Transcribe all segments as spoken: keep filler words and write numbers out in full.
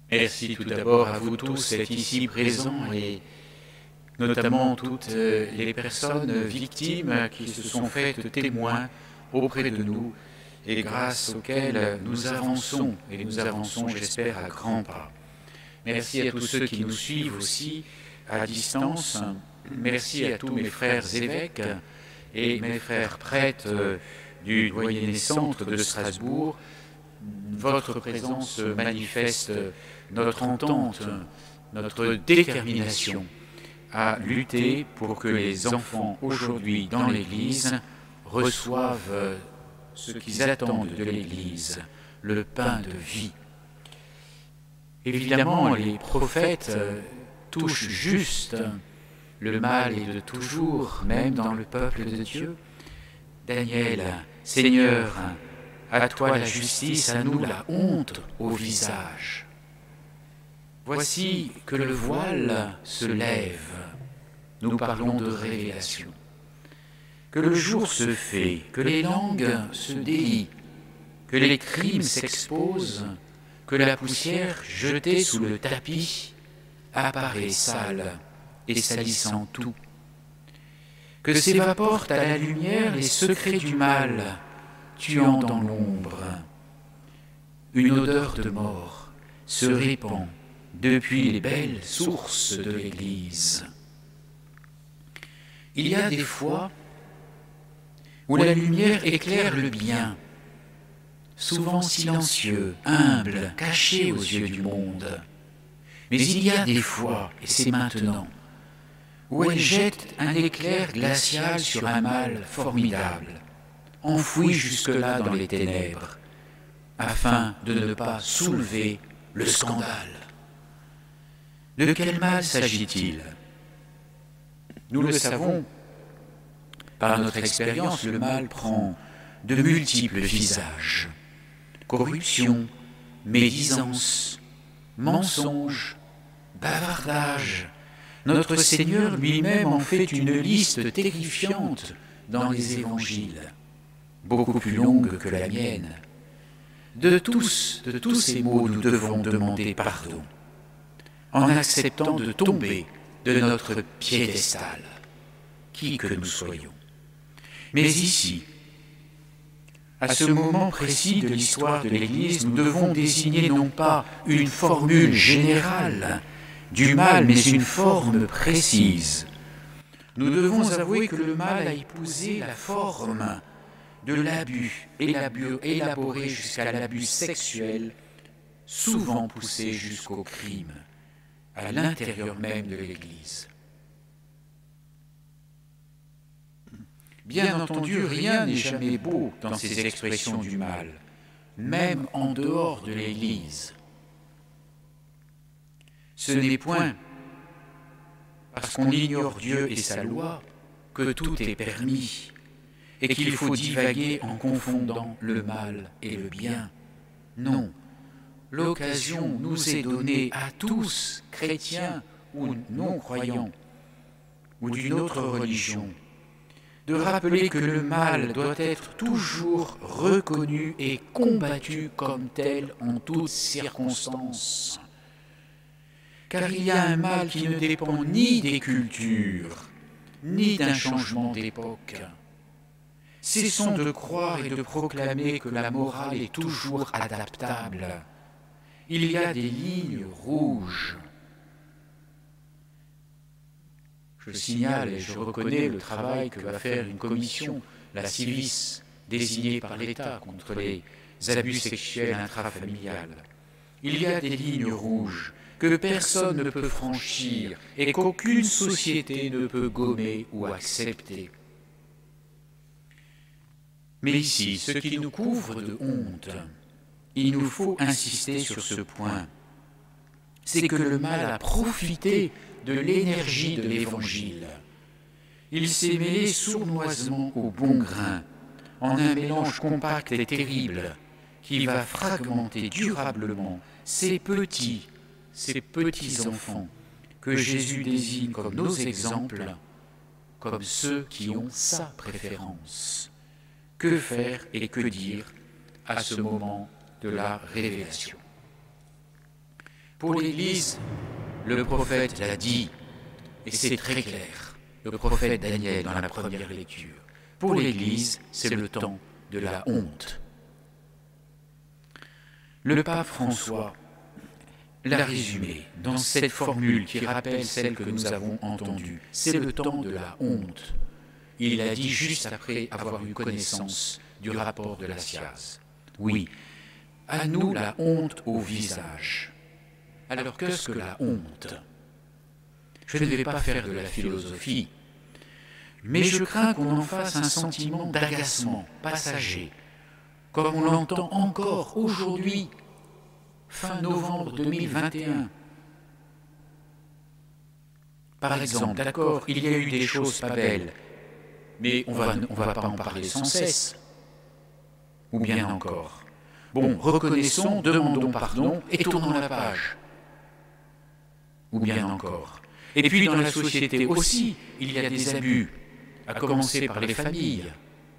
Merci tout d'abord à vous tous d'être ici présents et notamment toutes les personnes victimes qui se sont faites témoins auprès de nous et grâce auxquelles nous avançons, et nous avançons, j'espère, à grands pas. Merci à tous ceux qui nous suivent aussi à distance. Merci à tous mes frères évêques et mes frères prêtres du Doyenné Centre de Strasbourg. Votre présence manifeste notre entente, notre détermination à lutter pour que les enfants aujourd'hui dans l'Église reçoivent ce qu'ils attendent de l'Église, le pain de vie. Évidemment, les prophètes touchent juste. Le mal est de toujours, même dans le peuple de Dieu. Daniel, Seigneur, à toi la justice, à nous la honte au visage. Voici que le voile se lève. Nous parlons de révélation. Que le jour se fait, que les langues se délient, que les crimes s'exposent, que la poussière jetée sous le tapis apparaît sale et salissant tout. Que s'évaporent à la lumière les secrets du mal, tuant dans l'ombre. Une odeur de mort se répand depuis les belles sources de l'Église. Il y a des fois où la lumière éclaire le bien, souvent silencieux, humble, caché aux yeux du monde. Mais il y a des fois, et c'est maintenant, où elle jette un éclair glacial sur un mal formidable, enfoui jusque-là dans les ténèbres, afin de ne pas soulever le scandale. De quel mal s'agit-il? Nous le savons, par notre expérience, le mal prend de multiples visages. Corruption, médisance, mensonge, bavardage. Notre Seigneur lui-même en fait une liste terrifiante dans les évangiles, beaucoup plus longue que la mienne. De tous, de tous ces maux, nous devons demander pardon, en acceptant de tomber de notre piédestal, qui que nous soyons. Mais ici, à ce moment précis de l'histoire de l'Église, nous devons désigner non pas une formule générale du mal, mais une forme précise. Nous devons avouer que le mal a épousé la forme de l'abus, élaboré jusqu'à l'abus sexuel, souvent poussé jusqu'au crime, à l'intérieur même de l'Église. Bien entendu, rien n'est jamais beau dans ces expressions du mal, même en dehors de l'Église. Ce n'est point parce qu'on ignore Dieu et sa loi que tout est permis et qu'il faut divaguer en confondant le mal et le bien. Non, l'occasion nous est donnée à tous, chrétiens ou non-croyants, ou d'une autre religion, de rappeler que le mal doit être toujours reconnu et combattu comme tel en toutes circonstances. Car il y a un mal qui ne dépend ni des cultures, ni d'un changement d'époque. Cessons de croire et de proclamer que la morale est toujours adaptable. Il y a des lignes rouges. Je signale et je reconnais le travail que va faire une commission, la Civis, désignée par l'État contre les abus sexuels intrafamiliales. Il y a des lignes rouges que personne ne peut franchir et qu'aucune société ne peut gommer ou accepter. Mais ici, ce qui nous couvre de honte, il nous faut insister sur ce point, c'est que le mal a profité de l'énergie de l'Évangile. Il s'est mêlé sournoisement au bon grain, en un mélange compact et terrible, qui va fragmenter durablement ces petits, ces petits enfants que Jésus désigne comme nos exemples, comme ceux qui ont sa préférence. Que faire et que dire à ce moment de la révélation? Pour l'Église, le prophète l'a dit, et c'est très clair, le prophète Daniel dans la première lecture. Pour l'Église, c'est le temps de la honte. Le pape François l'a résumé dans cette formule qui rappelle celle que nous avons entendue. C'est le temps de la honte. Il l'a dit juste après avoir eu connaissance du rapport de la S I A Z. Oui, à nous la honte au visage. Alors qu'est-ce que la honte? Je ne vais pas faire de la philosophie, mais je crains qu'on en fasse un sentiment d'agacement passager, comme on l'entend encore aujourd'hui, fin novembre deux mille vingt et un. Par exemple, d'accord, il y a eu des choses pas belles, mais on va, on va pas en parler sans cesse. Ou bien encore. Bon, reconnaissons, demandons pardon et tournons la page. Ou bien encore. Et puis dans la société aussi, il y a des abus, à commencer par les familles.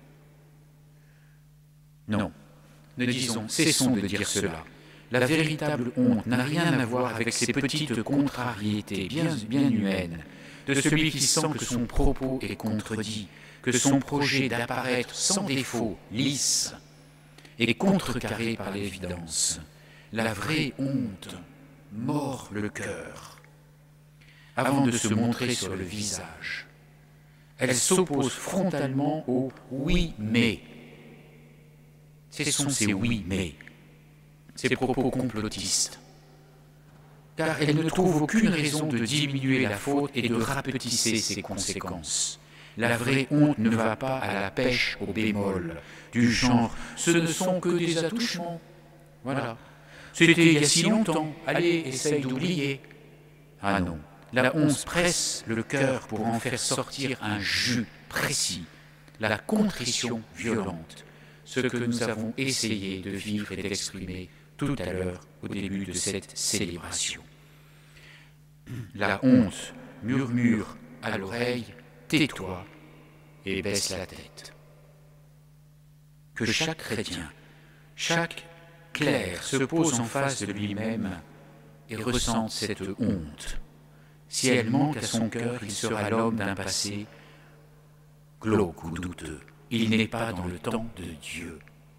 Non, ne disons, cessons de dire cela. La véritable honte n'a rien à voir avec ces petites contrariétés bien, bien humaines, de celui qui sent que son propos est contredit, que son projet d'apparaître sans défaut, lisse, est contrecarré par l'évidence. La vraie honte mord le cœur avant de se montrer sur le visage. Elle s'oppose frontalement au « oui, mais ». Ce sont ces « oui, mais », ces propos complotistes. Car elle ne trouve aucune raison de diminuer la faute et de rapetisser ses conséquences. La vraie honte ne va pas à la pêche au bémol, du genre « ce ne sont que des attouchements ». Voilà. C'était il y a si longtemps, allez, essaye d'oublier. Ah non. La honte presse le cœur pour en faire sortir un jus précis, la contrition violente, ce que nous avons essayé de vivre et d'exprimer tout à l'heure au début de cette célébration. La honte murmure à l'oreille, tais-toi et baisse la tête. Que chaque chrétien, chaque clerc se pose en face de lui-même et ressente cette honte. Si elle manque à son cœur, il sera l'homme d'un passé glauque ou douteux. Il n'est pas dans le temps de Dieu.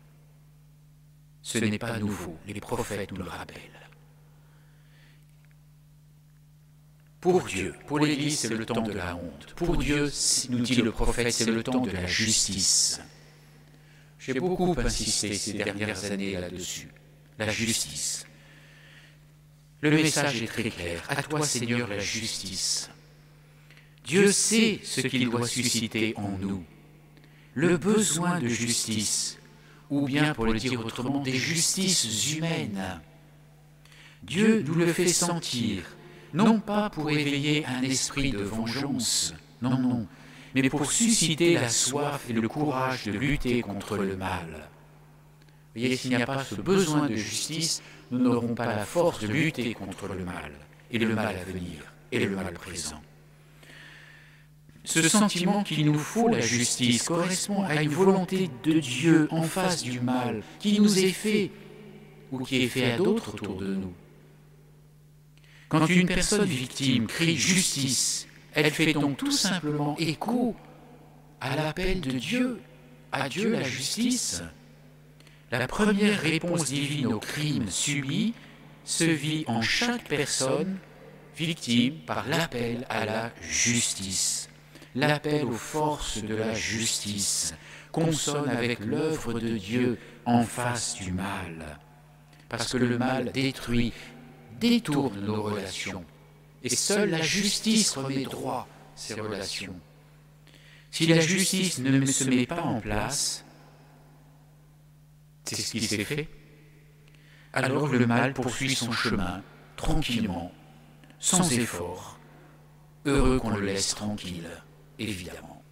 Ce n'est pas nouveau, les prophètes nous le rappellent. Pour Dieu, pour l'Église, c'est le temps de la honte. Pour Dieu, nous dit le prophète, c'est le temps de la justice. J'ai beaucoup insisté ces dernières années là-dessus. La justice. Le message est très clair. À toi, Seigneur, la justice. Dieu sait ce qu'il doit susciter en nous. Le besoin de justice, ou bien, pour le dire autrement, des justices humaines. Dieu nous le fait sentir, non pas pour éveiller un esprit de vengeance, non, non, mais pour susciter la soif et le courage de lutter contre le mal. Vous voyez, s'il n'y a pas ce besoin de justice, nous n'aurons pas la force de lutter contre le mal, et le mal à venir, et le mal présent. Ce sentiment qu'il nous faut la justice correspond à une volonté de Dieu en face du mal, qui nous est fait, ou qui est fait à d'autres autour de nous. Quand une personne victime crie justice, elle fait donc tout simplement écho à l'appel de Dieu, à Dieu la justice. La première réponse divine au crime subi se vit en chaque personne victime par l'appel à la justice, l'appel aux forces de la justice, consonne avec l'œuvre de Dieu en face du mal. Parce que le mal détruit, détourne nos relations, et seule la justice remet droit ces relations. Si la justice ne se met pas en place, c'est ce qui s'est fait, alors le mal poursuit son chemin, tranquillement, sans effort, heureux qu'on le laisse tranquille, évidemment.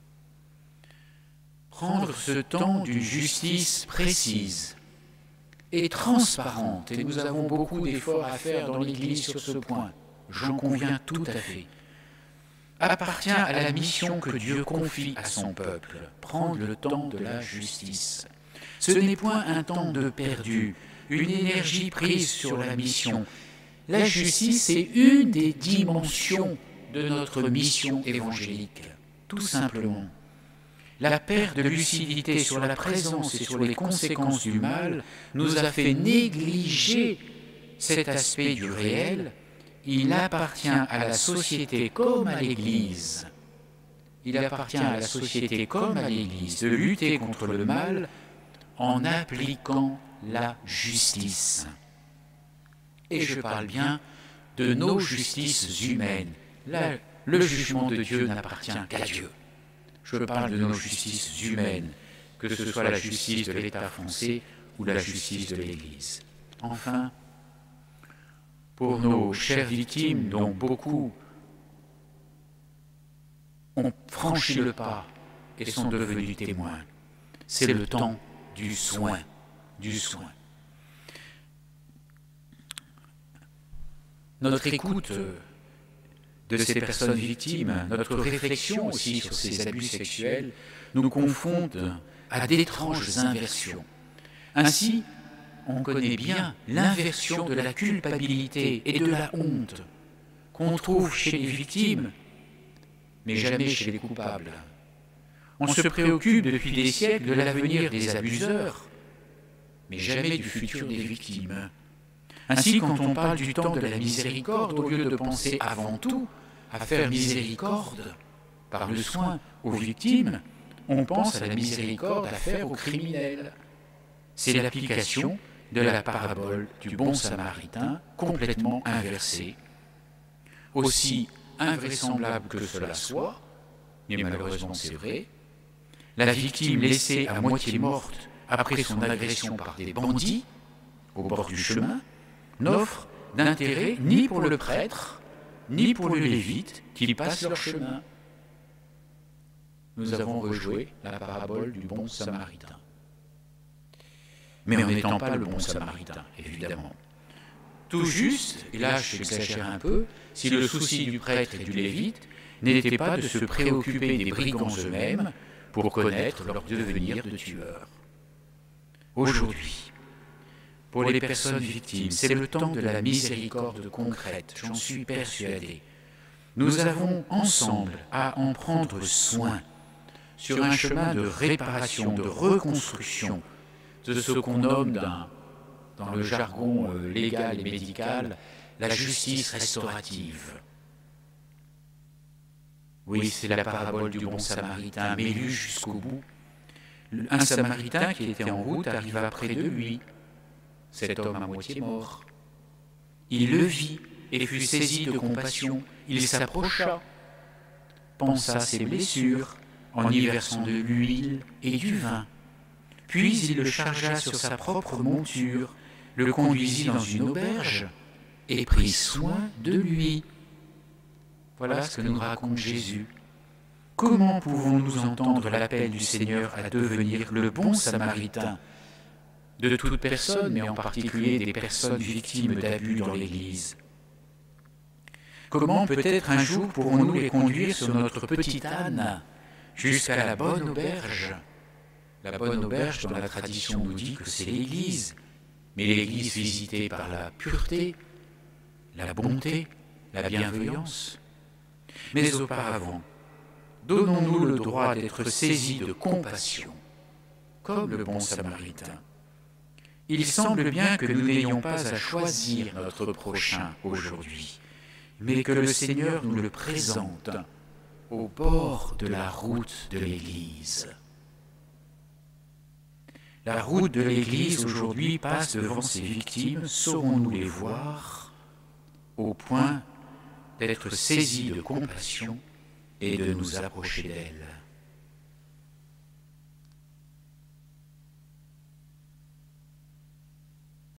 Prendre ce temps d'une justice précise et transparente, et nous avons beaucoup d'efforts à faire dans l'Église sur ce point, j'en conviens tout à fait, appartient à la mission que Dieu confie à son peuple, prendre le temps de la justice. Ce n'est point un temps de perdu, une énergie prise sur la mission, La justice est une des dimensions de notre mission évangélique, tout simplement. La perte de lucidité sur la présence et sur les conséquences du mal nous a fait négliger cet aspect du réel. Il appartient à la société comme à l'Église. Il appartient à la société comme à l'Église de lutter contre le mal en appliquant la justice. Et je parle bien de nos justices humaines. Là, le jugement de Dieu n'appartient qu'à Dieu. Je parle de nos justices humaines, que ce soit la justice de l'État français ou la justice de l'Église. Enfin, pour nos chères victimes, dont beaucoup ont franchi le pas et sont devenus témoins, c'est le temps du soin, du soin. Notre écoute de ces personnes victimes, notre réflexion aussi sur ces abus sexuels, nous confondent à d'étranges inversions. Ainsi, on connaît bien l'inversion de la culpabilité et de la honte qu'on trouve chez les victimes, mais jamais chez les coupables. On se préoccupe depuis des siècles de l'avenir des abuseurs, mais jamais du futur des victimes. Ainsi, quand on parle du temps de la miséricorde, au lieu de penser avant tout à faire miséricorde par le soin aux victimes, on pense à la miséricorde à faire aux criminels. C'est l'application de la parabole du bon samaritain complètement inversée. Aussi invraisemblable que cela soit, mais malheureusement c'est vrai, la victime laissée à moitié morte après son agression par des bandits au bord du chemin n'offre d'intérêt ni pour le prêtre, ni pour le lévite qui passe leur chemin. Nous avons rejoué la parabole du bon samaritain. Mais en n'étant pas le bon samaritain, évidemment. Tout juste, et là j'exagère un peu, si le souci du prêtre et du lévite n'était pas de se préoccuper des brigands eux-mêmes pour connaître leur devenir de tueurs. Aujourd'hui, pour les personnes victimes, c'est le temps de la miséricorde concrète, j'en suis persuadé. Nous avons ensemble à en prendre soin sur un chemin de réparation, de reconstruction, de ce qu'on nomme dans, dans le jargon euh, légal et médical la justice restaurative. Oui, c'est la parabole du bon samaritain, mais lue jusqu'au bout. Un samaritain qui était en route arriva près de lui, cet homme à moitié mort. Il le vit et fut saisi de compassion. Il s'approcha, pansa ses blessures en y versant de l'huile et du vin. Puis il le chargea sur sa propre monture, le conduisit dans une auberge et prit soin de lui. Voilà ce que nous raconte Jésus. Comment pouvons-nous entendre l'appel du Seigneur à devenir le bon samaritain de toute personne, mais en particulier des personnes victimes d'abus dans l'Église? Comment peut-être un jour pourrons-nous les conduire sur notre petit âne jusqu'à la bonne auberge? La bonne auberge, dans la tradition, nous dit que c'est l'Église, mais l'Église visitée par la pureté, la bonté, la bienveillance. Mais auparavant, donnons-nous le droit d'être saisis de compassion, comme le bon samaritain. Il semble bien que nous n'ayons pas à choisir notre prochain aujourd'hui, mais que le Seigneur nous le présente au bord de la route de l'Église. La route de l'Église aujourd'hui passe devant ses victimes, saurons-nous les voir, au point d'être saisis de compassion et de nous approcher d'elles.